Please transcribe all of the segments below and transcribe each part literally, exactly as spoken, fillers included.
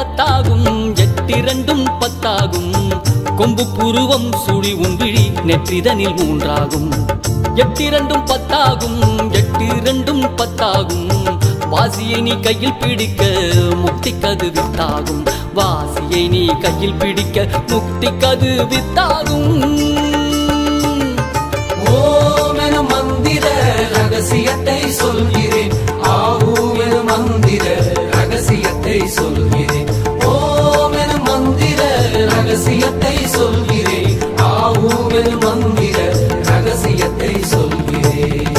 பத்தாகும் எட்டிரண்டும் பத்தாகும் கொம்பு புருவம் சுழி உன்விழி நெற்றிதனில் மூன்றாகும் எட்டிரண்டும் பத்தாகும் எட்டிரண்டும் பத்தாகும் வாசியை நீ கையில் பிடிக்க முக்தி கது வித்தாகும் வாசியை நீ கையில் பிடிக்க முக்தி கது வித்தாகும் ஓம் எனும் மந்திர ரகசியத்தை சொல்கிறேன் ஆஹூம் எனும் மந்திர ரகசியத்தை சொல்கிறேன் ஓம் எனும் மந்திர ரகசியத்தை சொல்கிறேன் ஆஹூம் எனும் மந்திர ரகசியத்தை சொல்கிறேன்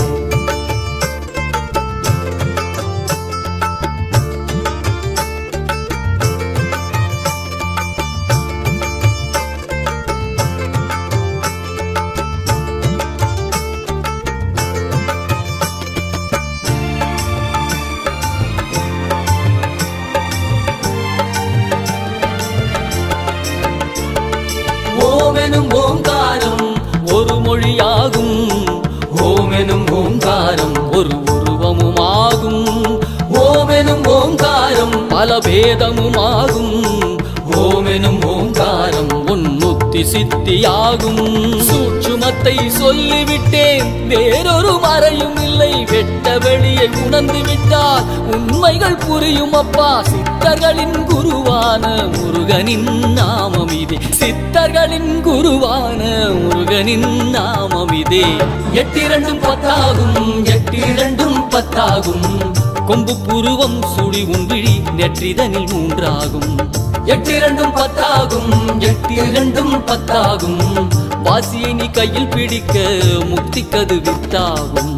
ஓங்காரம் ஒரு மொழியாகும் ஓம் எனும் ஓங்காரம் ஒரு உருவமுமாகும் ஓம் எனும் ஓங்காரம் பல பேதமுமாகும் ஓம் எனும் ஓங்காரம் உன்முக்தி சித்தியாகும் சூட்சுமத்தை சொல்லிவிட்டேன் வேறொரு மறையும் இல்லை வெட்ட வெளியை உணர்ந்து விட்டால் உண்மைகள் புரியும் அப்பா சித்தர்களின் குருவான முருகனின் நாமம் இதே சித்தர்களின் குருவான முருகனின் நாமம் இதே எட்டிரண்டும் பத்தாகும் எட்டிரண்டும் பத்தாகும் கொம்பு புருவம் சுழி உன்விழி நெற்றிதனில் மூன்றாகும் எட்டிரண்டும் பத்தாகும் எட்டிரண்டும் பத்தாகும் வாசியை நீ கையில் பிடிக்க முக்தி கது வித்தாகும்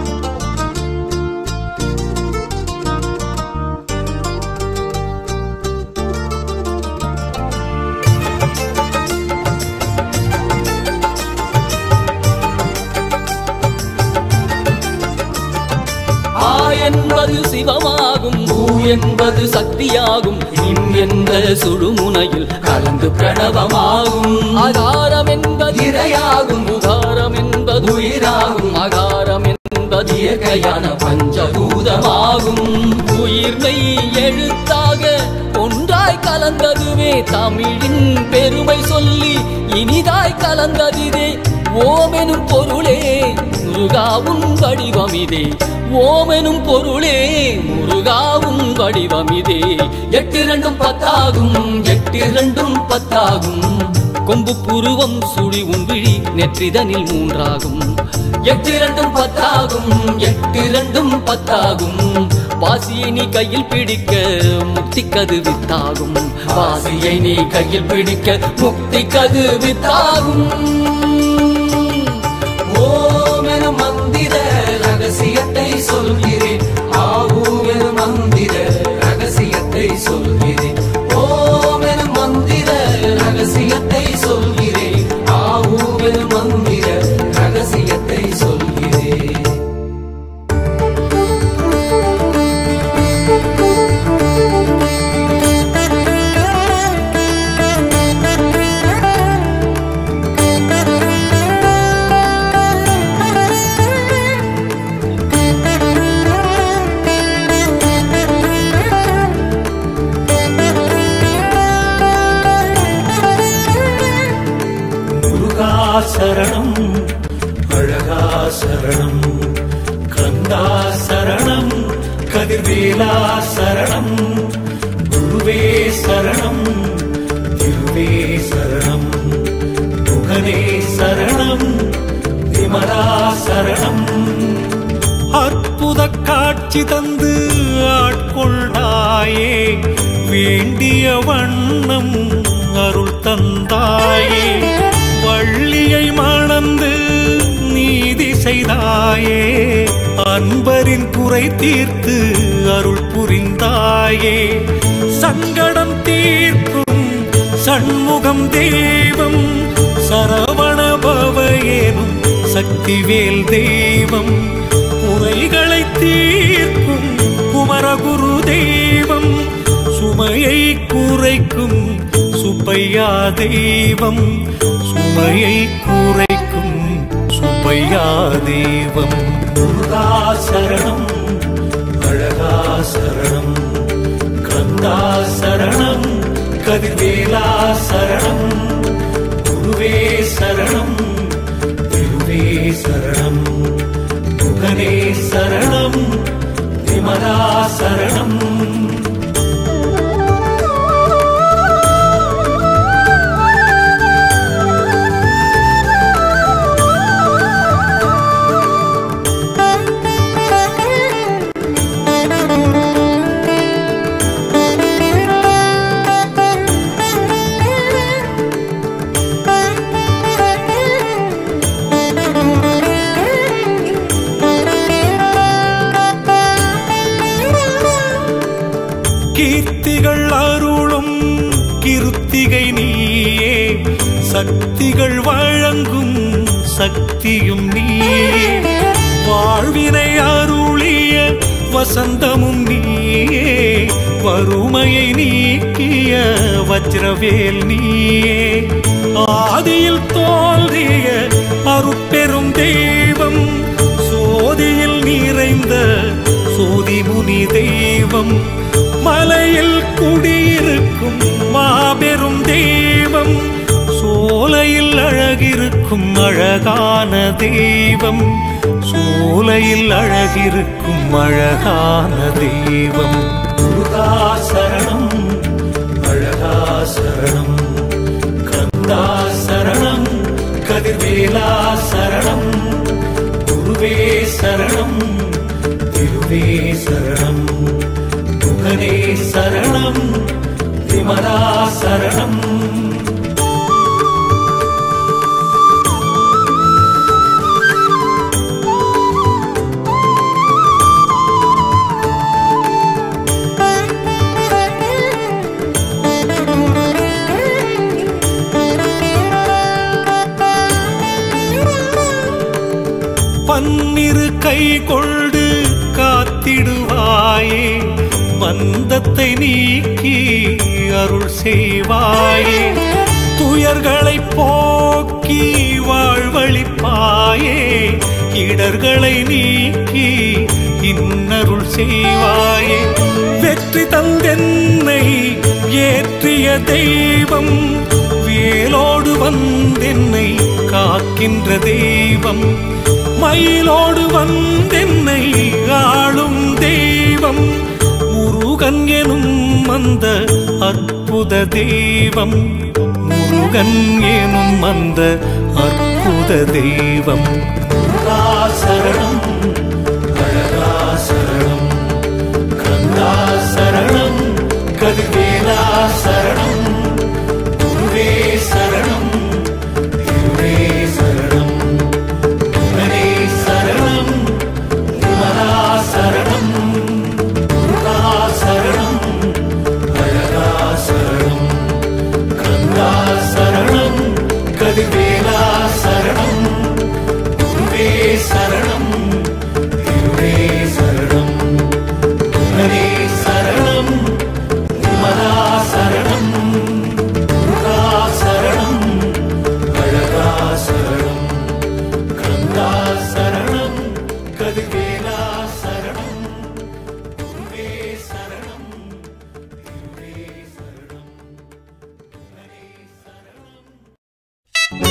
என்பது சிவமாகும் பூ என்பது சக்தியாகும் இம் என்ற சுழுமுனையில் கலந்து பிரணவமாகும் ஆகாரம் என்பது இறையாகும் உகாரம் என்பது உயிராகும் அகாரம் என்பது இயற்கையான பஞ்சபூதமாகும் உயிர்மை எழுத்தாக ஒன்றாய் கலந்ததுவே தமிழின் பெருமை சொல்லி இனிதாய் கலந்ததிதே ஓமெனும் பொருளே முருகாவும் வடிவமிதே ஓமெனும் பொருளே முருகாவும் வடிவமிதே எட்டிரண்டும் பத்தாகும் எட்டிரண்டும் பத்தாகும் கொம்பு புருவம் சுழி உன்விழி நெற்றிதனில் மூன்றாகும் எட்டிரண்டும் பத்தாகும் எட்டிரண்டும் பத்தாகும் வாசியை நீ கையில் பிடிக்க முக்தி கது வித்தாகும் வாசியை நீ கையில் பிடிக்க முக்தி கது வித்தாகும் ஓம் எனும் மந்திர ரகசியத்தை சொல்கிறேன் ஆஹூம் எனும் மந்திர ரகசியத்தை சொல்கிறேன் ஓம் எனும் மந்திர ரகசியத்தை சொல்கிறேன் ஆஹூம் எனும் மந்திர ரகசியத்தை சொல்கிறேன் சரணம் அழகா சரணம் கந்தா சரணம் கதிர்வேலா சரணம் குருவே சரணம் திருவே சரணம் முகனே சரணம் விமலா சரணம் அற்புத காட்சி தந்து ஆட்கொண்டாயே வேண்டிய வண்ணம் அருள் தந்தாயே வள்ளியை மணந்து நீதி செய்தாயே அன்பரின் குறை தீர்த்து அருள் புரிந்தாயே சங்கடம் தீர்க்கும் சண்முகம் தெய்வம் சரவண பவயேனும் சக்திவேல் தெய்வம் குறைகளை தீர்க்கும் குமரகுரு தெய்வம் சுமையை குறைக்கும் சுப்பையா தெய்வம் சுமையை குறைக்கும் சுப்பையா தெய்வம் முருகா சரணம் அழகா சரணம் கந்தா சரணம் சரணம் குருவே சரணம் திருவே சரணம் குகனே சரணம் விமலா சரணம் கீர்த்திகள் அருளும் கிருத்திகை நீயே சக்திகள் வழங்கும் சக்தியும் நீயே வாழ்வினை அருளிய வசந்தமும் நீயே வறுமையை நீக்கிய வஜ்ரவேல் நீயே ஆதியில் தோன்றிய அருட்பெரும் தெய்வம் சோதியில் நிறைந்த சோதிமுனி தெய்வம் மலையில் குடியிருக்கும் மாபெரும் தெய்வம் சோலையில் அழகிருக்கும் அழகான தெய்வம் சோலையில் அழகிருக்கும் அழகான தெய்வம் முருகா சரணம் அழகா சரணம் கந்தா சரணம் கதிர்வேலா சரணம் குருவே சரணம் திருவே சரணம் குகனே சரணம் விமலா சரணம் பன்னிரு கை கொண்டு காத்திடுவாயே பந்தத்தை நீக்கி அருள் செய்வாயே துயர்களை போக்கி வாழ்வழிப்பாயே இடர்களை நீக்கி இன்னருள் செய்வாயே வெற்றி தந்தென்னை ஏற்றிய தெய்வம் வேலோடு வந்தென்னை காக்கின்ற தெய்வம் மயிலோடு வந்தென்னை ஆளும் தெய்வம் முருகன் எனும் அந்த அற்புத தெய்வம் முருகன் எனும் அந்த அற்புத தெய்வம் முருகா சரணம் அழகா சரணம் கந்தா சரணம் கதிர்வேலா சரணம் குருவே சரணம் திருவே சரணம் குகனே சரணம் விமலா சரணம் முருகா சரணம் அழகா சரணம் கந்தா சரணம் கதிர்வேலா சரணம் குருவே சரணம் திருவே சரணம் குகனே சரணம் விமலா சரணம் முருகா சரணம் அழகா சரணம் கந்தா சரணம் கதிர்வேலா சரணம் குருவே சரணம் திருவே சரணம் குகனே சரணம்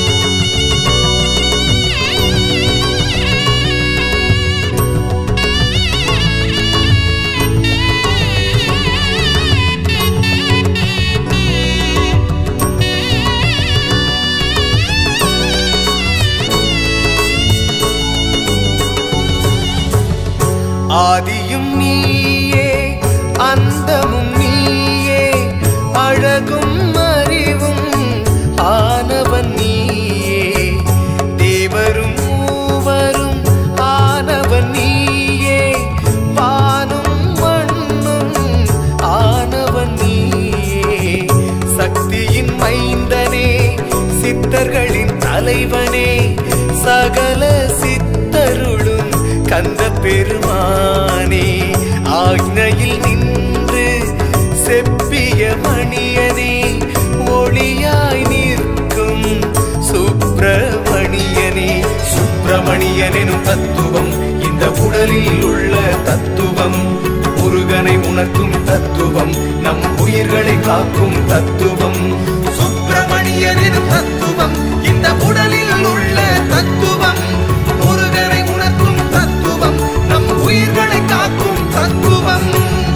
ஆதியும் நீயே அந்தமும் நீயே அழகும் அறிவும் ஆனவன் நீயே தேவரும் மூவரும் ஆனவன் நீயே வானும் மண்ணும் ஆனவன் நீயே சக்தியின் மைந்தனே சித்தர்களின் தலைவனே சகல சித்தருளும் கந்த பெருமானே ஆக்ஞையில் நின்று செப்பிய மணியனே ஒளியாய் நிற்கும் சுப்பிரமணியனே சுப்பிரமணியனும் தத்துவம் இந்த உடலில் உள்ள தத்துவம் முருகனை உணர்த்தும் தத்துவம் நம் உயிர்களை காக்கும் தத்துவம். சுப்பிரமணியன் எனும் தத்துவம் இந்த உடலில் உள்ள தத்துவம். முருகனை உணர்த்தும் தத்துவம் நம் உயிர்களை காக்கும் தத்துவம்.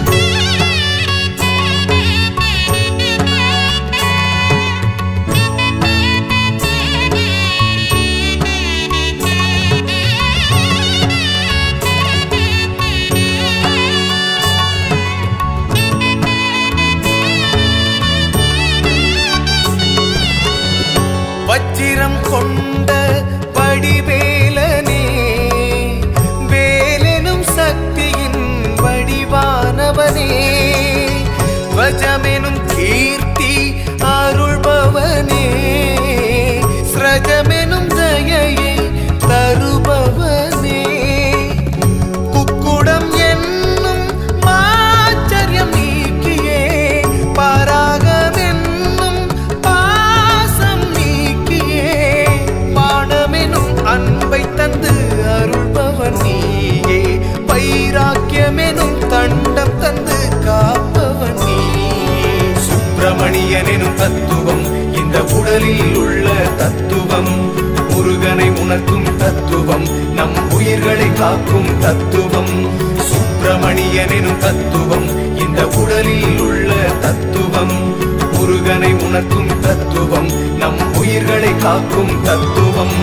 வச்சிரம் கொண்ட வடிவேலனே, வேலெனும் சக்தியின் வடிவானவனே, வஜமெனும் கீர்த்தி அருள்பவனே, ஸ்ரஜமெனும் தயையை தருபவனே, குக்குடம் என்னும் மாச்சரியம் நீக்கியே, பராகமென்னும் பாசம் நீக்கியே, பாடமெனும் அன்பை தந்து அருள்பவன் நீயே, வைராக்கியமெனும் தண்டம் தந்து காப்பவன் நீயே. சுப்பிரமணியன் எனும் தத்துவம் இந்த உடலில் உள்ள தத்துவம். முருகனை உணர்த்தும் தத்துவம் நம் உயிர்களை காக்கும் தத்துவம். சுப்பிரமணியன் எனும் தத்துவம் இந்த உடலில் உள்ள தத்துவம். முருகனை உணர்த்தும் தத்துவம் நம் உயிர்களை காக்கும் தத்துவம்.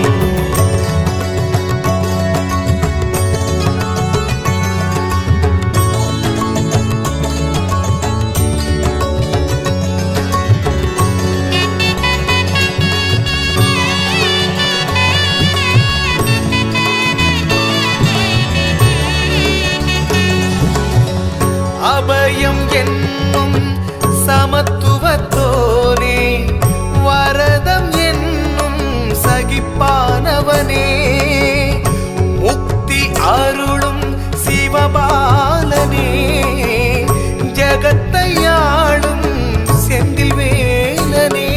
அபயம் என்னும் சமத்துவத்தோனே, வரதம் என்னும் சகிப்பானவனே, முக்தி அருளும் சிவபாலனே, ஜகத்தையாளும் செந்தில் வேலனே,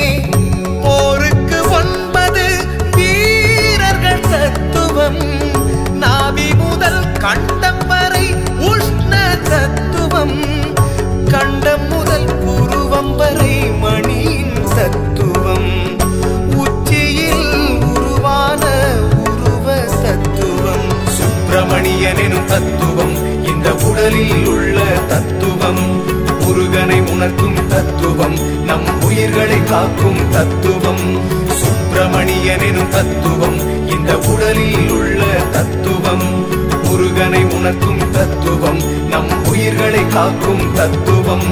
போருக்கு ஒன்பது வீரர்கள் தத்துவம், நாவி முதல் கண்டம் வரை உஷ்ண தத்துவம், கண்டம் முதல் புருவம் வரை மணியின் தத்துவம், உச்சியில் உருவான உருவ தத்துவம். சுப்பிரமணியன் எனும் தத்துவம் இந்த உடலில் உள்ள தத்துவம். முருகனை உணர்த்தும் தத்துவம் நம் உயிர்களை காக்கும் தத்துவம். சுப்பிரமணியன் எனும் தத்துவம் இந்த உடலில் உள்ள தத்துவம். முருகனை உணர்த்தும் தத்துவம் நம் உயிர்களை காக்கும் தத்துவம்.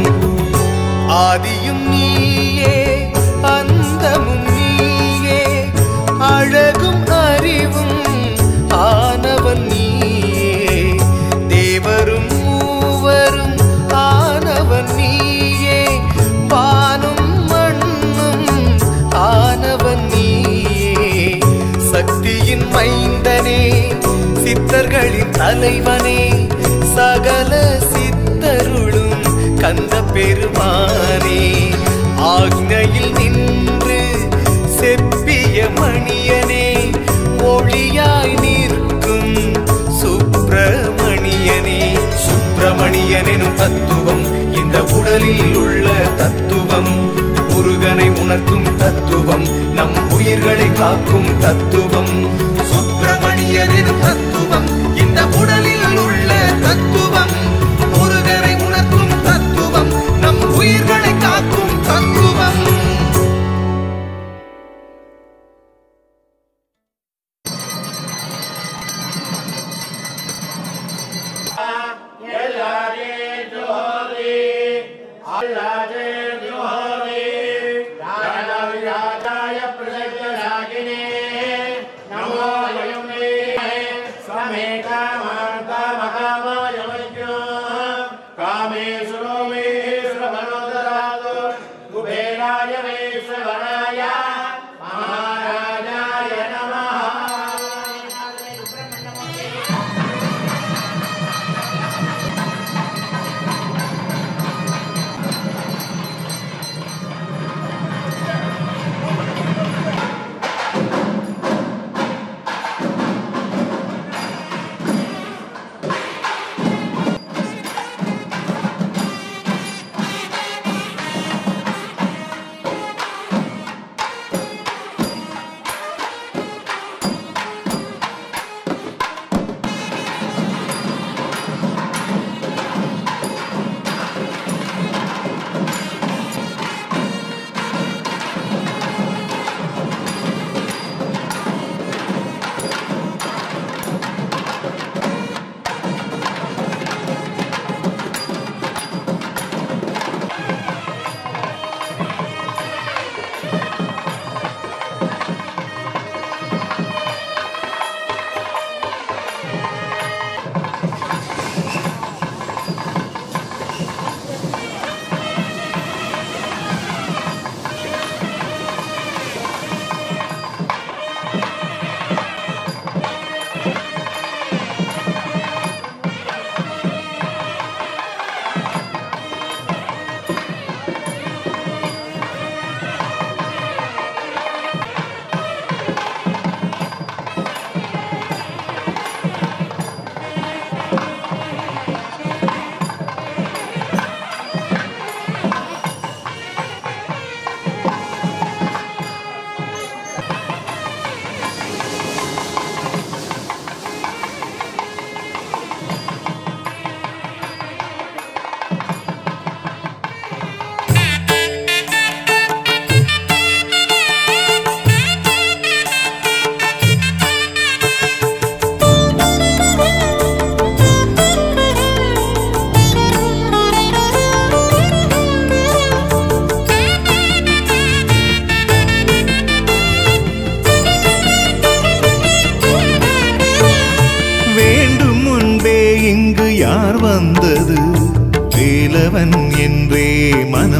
ஆதியும் நீயே அந்தமும் நீயே, அழகும் அறிவும் ஆனவன் நீயே, தேவரும் மூவரும் ஆனவன் நீயே, வானும் மண்ணும் ஆனவன் நீயே, சக்தியின் மைந்தனே, சித்தர்களின் தலைவனே, சகல சித்தருளும் கந்த பெருமானே, ஆக்ஞையில் நின்று செப்பிய மணியனே, ஒளியாய் நிற்கும் சுப்பிரமணியனே. சுப்பிரமணியன் எனும் தத்துவம் இந்த உடலில் உள்ள தத்துவம். முருகனை உணர்த்தும் தத்துவம் நம் உயிர்களை காக்கும் தத்துவம். சுப்பிரமணியன் எனும் தத்துவம் இந்த உடலில் உள்ள தத்துவம். முருகனை உணர்த்தும் தத்துவம் நம் உயிர்களை காக்கும் தத்துவம். नमो यमुने स्वमेकामान्ता महामायवै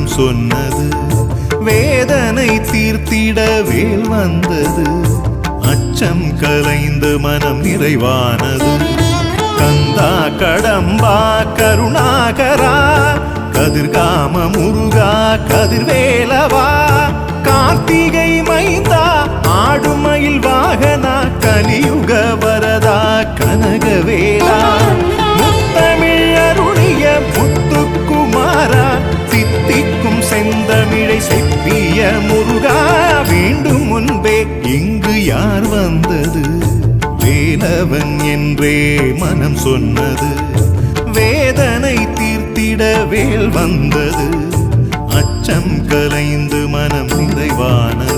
மனம் சொன்னது, வேதனை தீர்த்திட வேல் வந்தது, அச்சம் கலைந்து மனம் நிறைவானது. கந்தா கடம்பா கருணாகரா, கதிர்காம முருகா கதிர்வேலவா, கார்த்திகை மைந்தா ஆடுமயில் வாகனா, கலியுக வரதா கனகவேலா, முத்தமிழ் அருளிய முத்துக்குமாரா, தித்திக்கும் செந்தமிழை செப்பிய முருகா, வேண்டும் முன்பே இங்கு யார் வந்தது, வேலவன் என்றே மனம் சொன்னது, வேதனை தீர்த்திட வேல் வந்தது, அச்சம் கலைந்து மனம் நிறைவானது.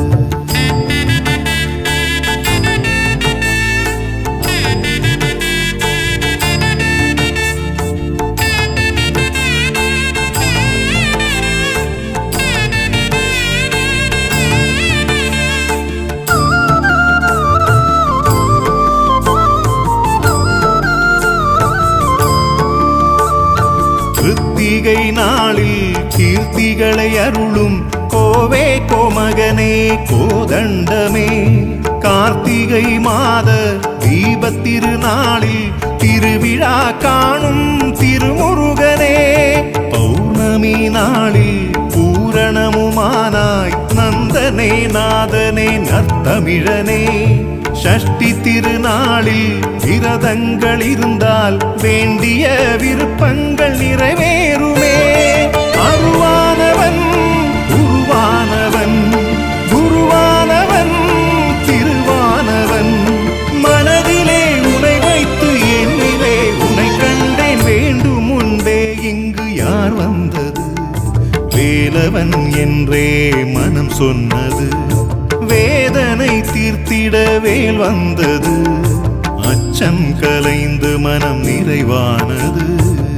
கிருத்திகை நாளில் கீர்த்திகளை அருளும் கோவே கோமகனே கோதண்டமே, கார்த்திகை மாத தீபத்திருநாளில் திருவிழா காணும் திருமுருகனே, பௌர்ணமி நாளில் பூரணமுமானாய் நந்தனே நாதனே நற்தமிழனே, ஷஷ்டி திருநாளில் விரதங்கள் இருந்தால் வேண்டிய விருப்பங்கள் நிறைவேறுமே, அருவானவன் உருவானவன் குருவானவன் திருவானவன், மனதிலே உனை வைத்து என்னிலே உனை கண்டேன், வேண்டும் முன்பே இங்கு யார் வந்தது, வேலவன் என்றே மனம் சொன்னது, வேதனை தீர்த்திட வேல் வந்தது, அச்சம் கலைந்து மனம் நிறைவானது.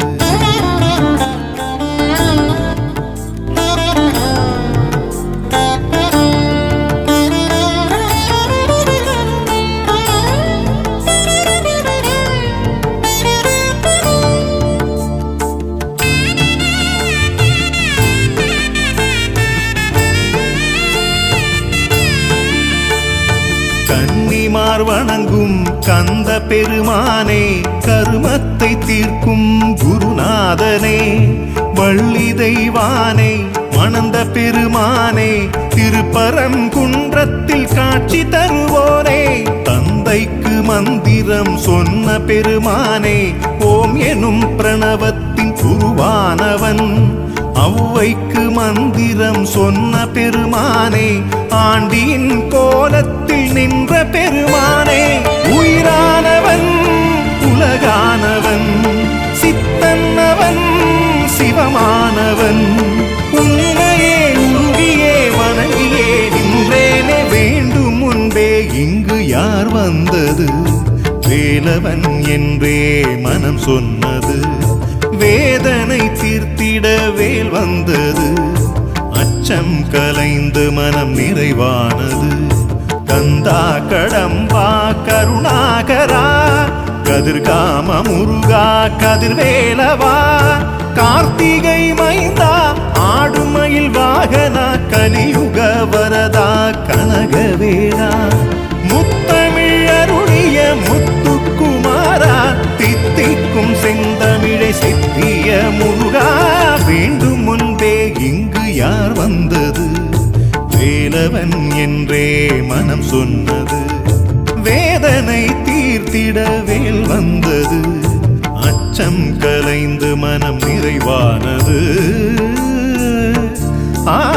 கன்னிமார் வணங்கும் கந்த பெருமானே, கருமத்தை தீர்க்கும் குருநாதனே, வள்ளி தெய்வானே மணந்த பெருமானே, திருப்பரங்குன்றத்தில் காட்சி தருவோனே, தந்தைக்கு மந்திரம் சொன்ன பெருமானே, ஓம் எனும் பிரணவத்தின் குருவானவன், ஔவைக்கு மந்திரம் சொன்ன பெருமானே, ஆண்டியின் கோலத்தில் நின்ற பெருமானே, உயிரானவன் உலகானவன் சித்தன்னவன் சிவமானவன், உன்னையே உருகியே வணங்கியே நின்றேனே, வேண்டும் முன்பே இங்கு யார் வந்தது, வேலவன் என்றே மனம் சொன்னது, வேதனை தீர்த்திட வேல் வந்தது, அச்சம் கலைந்து மனம் நிறைவானது. கந்தா கடம்பா கருணாகரா, கதிர்காம முருகா கதிர்வேலவா, கார்த்திகை மைந்தா ஆடுமயில் வாகனா, கலியுக வரதா கனகவேலா, முத்தமிழ் அருளிய முத்துக்குமாரா, தித்திக்கும் செந்தமிழை செப்பிய முருகா, வேண்டும் முன்பே இங்கு யார் வந்தது, வேலவன் என்றே மனம் சொன்னது, வேதனை தீர்த்திட வேல் வந்தது, அச்சம் கலைந்து மனம் நிறைவானது. ஆ